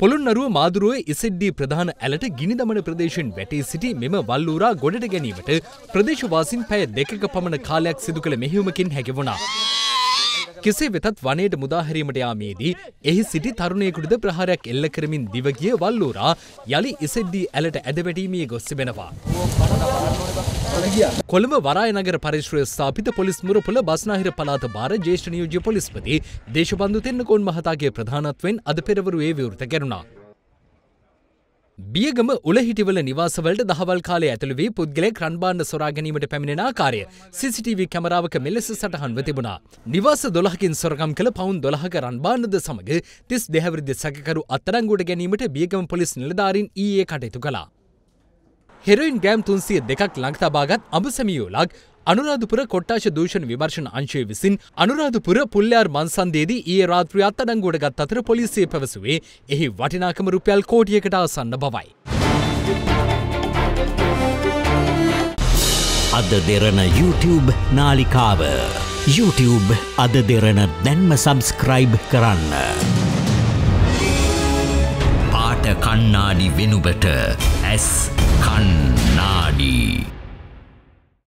පොළොන්නරුව මාදුරුවේ ඉසෙඩ්ඩී ප්‍රධාන ඇලට ගිනි දමන ප්‍රදේශයෙන් වැටී සිටි මෙම වල්ලූරා ගොඩට ගැනීමට ප්‍රදේශවාසීන් පැය 2ක පමණ කාලයක් සිදු කළ මෙහෙයුමකින් හැකි වුණා. කෙසේ වෙතත් වනයේට මුදා හැරීමට යාමේදී එහි සිටි තරුණයෙකුටද ප්‍රහාරයක් එල්ල කරමින් දිව ගිය වල්ලූරා යලි ඉසෙඩ්ඩී ඇලට ඇද වැටීමේ ගොස් තිබෙනවා. කොළඹ වරාය නගර පරිශ්‍රයේ ස්ථාපිත පොලිස් මුරපොළ බස්නාහිර පළාත භාර ජ්‍යෙෂ්ඨ නියෝජ්‍ය පොලිස්පති දේශබන්දු තෙන්නකෝන් මහතාගේ ප්‍රධානත්වයෙන් අද පෙරවරුවේ විවෘත කෙරුණා. බියගම උලහිටිවල නිවාසවලට දහවල් කාලයේ ඇතුළු වී පුද්ගලයෙක් රන් භාණ්ඩ සොරා ගැනීමට පැමිණෙන ආකාරය CCTV කැමරාවක මෙලෙස සටහන්ව තිබුණා. නිවාස 12කින් සොරකම් කළ පවුන් 12ක රන් භාණ්ඩද සමග 32 හැවිරිදි සැකකරු අත්අඩංගුවට ගැනීමට බියගම පොලිස් නිලධාරීන් ඊයේ කටයුතු කළා. හෙරොයින් ග්‍රෑම් 302ක් ලං තබාගත් අඹසැමියෝලක් අනුරාධපුර කොට්ටාශ දූෂණ විමර්ශන අංශය විසින් අනුරාධපුර පුල්යාර් මන්සන්දේදී ඊයේ රාත්‍රියේ අත්අඩංගුවට ගත් අතර පොලිසිය පැවසුවේ එහි වටිනාකම රුපියල් කෝටියකට ආසන්න බවයි. අද දෙරණ YouTube නාලිකාව YouTube අද දෙරණ දැන්ම සබස්ක්‍රයිබ් කරන්න. පාට කන්නාඩි වෙනුබට ඇස් කන්නාඩි